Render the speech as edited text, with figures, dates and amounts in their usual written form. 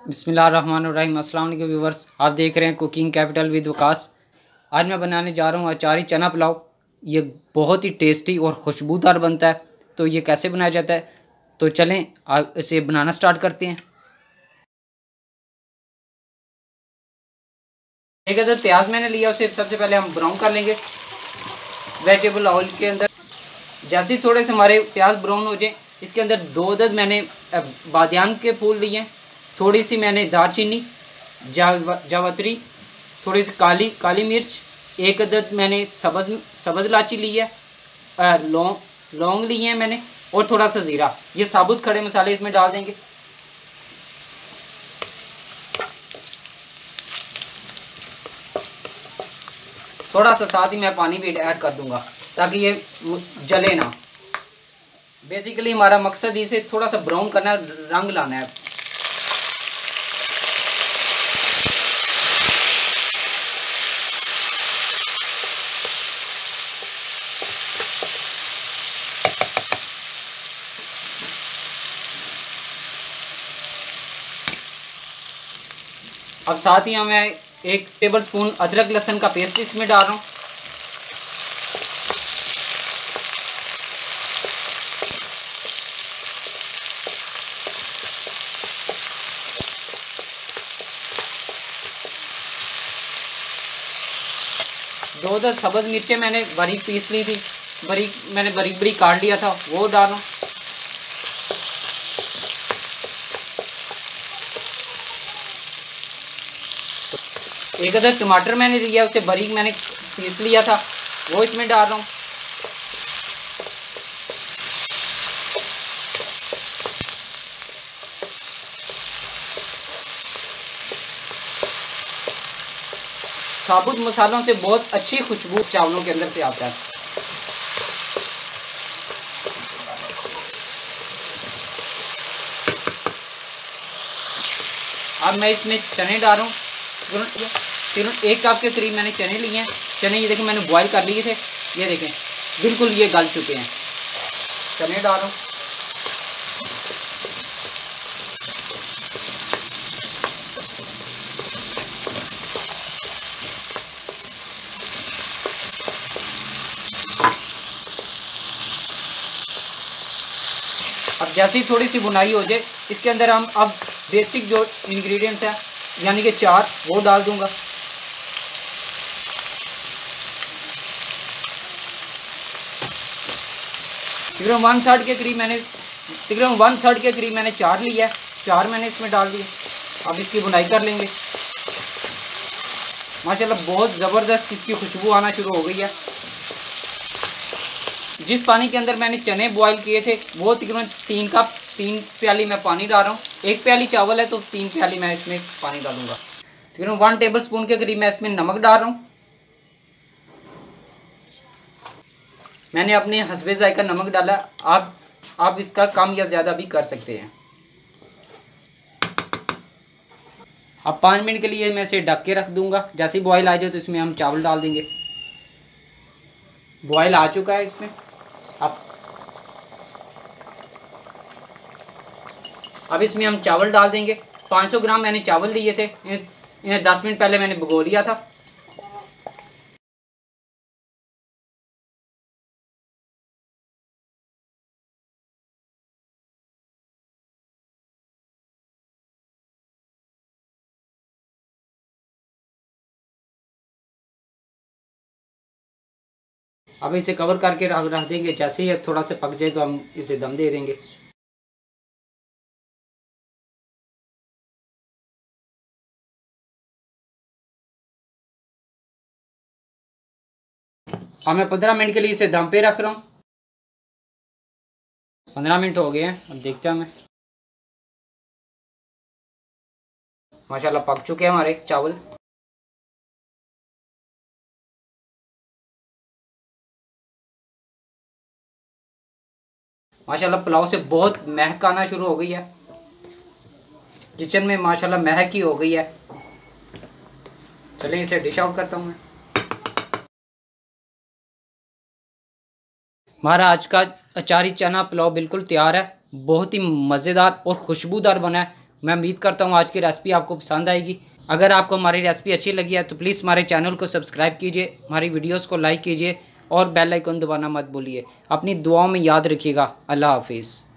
बिस्मिल्लाहिर्रहमानिर्रहीम। अस्सलाम वालेकुम व्यूवर्स, आप देख रहे हैं कुकिंग कैपिटल विद वकास। आज मैं बनाने जा रहा हूँ अचारी चना पुलाव। ये बहुत ही टेस्टी और खुशबूदार बनता है। तो ये कैसे बनाया जाता है, तो चलें इसे बनाना स्टार्ट करते हैं। एक अदद प्याज मैंने लिया, उसे सबसे पहले हम ब्राउन कर लेंगे वेजिटेबल ऑयल के अंदर। जैसे ही थोड़े से हमारे प्याज ब्राउन हो जाए, इसके अंदर 2 अदद मैंने बादियान के फूल लिए हैं, थोड़ी सी मैंने दालचीनी, जावित्री, थोड़ी सी काली काली मिर्च, 1 अदद मैंने सब्ज़ इलायची ली है, लौंग लिए हैं मैंने, और थोड़ा सा ज़ीरा। ये साबुत खड़े मसाले इसमें डाल देंगे। थोड़ा सा साथ ही मैं पानी भी ऐड कर दूंगा ताकि ये जले ना। बेसिकली हमारा मकसद इसे थोड़ा सा ब्राउन करना है, रंग लाना है। अब साथ ही मैं 1 टेबल स्पून अदरक लहसुन का पेस्ट इसमें डाल रहा हूँ। दो सब्ज़ मिर्चें मैंने बारीक पीस ली थी, मैंने बारीक काट लिया था, वो डाल रहा हूँ। एक अदर टमाटर मैंने लिया, उसे बारीक मैंने पीस लिया था, वो इसमें डाल रहा हूँ। साबुत मसालों से बहुत अच्छी खुशबू चावलों के अंदर से आता है। अब मैं इसमें चने डाल रहा हूँ। 1 कप के करीब मैंने चने लिए हैं। चने ये देखें मैंने बॉईल कर लिए थे, ये देखें बिल्कुल ये गल चुके हैं। चने डाल रहा हूँ। अब जैसे ही थोड़ी सी बुनाई हो जाए, इसके अंदर हम अब बेसिक जो इंग्रेडिएंट्स हैं यानी कि 4 वो डाल दूंगा। तकरीबन 1/3 के करीब मैंने 4 लिया है, 4 मैंने इसमें डाल दिए। अब इसकी बुनाई कर लेंगे। माशाल्लाह बहुत ज़बरदस्त इसकी खुशबू आना शुरू हो गई है। जिस पानी के अंदर मैंने चने बॉईल किए थे, वो तकरीबन 3 प्याली मैं पानी डाल रहा हूँ। 1 प्याली चावल है तो 3 प्याली मैं इसमें पानी डालूंगा। तकरीबन 1 टेबल स्पून के करीब मैं इसमें नमक डाल रहा हूँ। मैंने अपने हस्बे जायका नमक डाला, आप इसका कम या ज़्यादा भी कर सकते हैं। अब 5 मिनट के लिए मैं इसे ढक के रख दूंगा। जैसे ही बॉयल आ जाए तो इसमें हम चावल डाल देंगे। बॉयल आ चुका है इसमें। अब इसमें हम चावल डाल देंगे। 500 ग्राम मैंने चावल लिए थे, इन्हें 10 मिनट पहले मैंने भिगो लिया था। अब इसे कवर करके रख देंगे। जैसे ही थोड़ा सा पक जाए तो हम इसे दम दे देंगे। अब मैं 15 मिनट के लिए इसे दम पे रख रहा हूँ। 15 मिनट हो गए हैं, अब देखते हैं। हमें माशाल्लाह पक चुके हैं हमारे चावल। माशाल्लाह पुलाव से बहुत महक आना शुरू हो गई है। किचन में माशाल्लाह महक ही हो गई है। चलिए इसे डिश आउट करता हूँ मैं। हमारा आज का अचारी चना पुलाव बिल्कुल तैयार है। बहुत ही मज़ेदार और खुशबूदार बना है। मैं उम्मीद करता हूँ आज की रेसिपी आपको पसंद आएगी। अगर आपको हमारी रेसिपी अच्छी लगी है तो प्लीज़ हमारे चैनल को सब्सक्राइब कीजिए, हमारी वीडियोस को लाइक कीजिए और बेल आइकन दबाना मत भूलिए। अपनी दुआओं में याद रखिएगा। अल्लाह हाफिज़।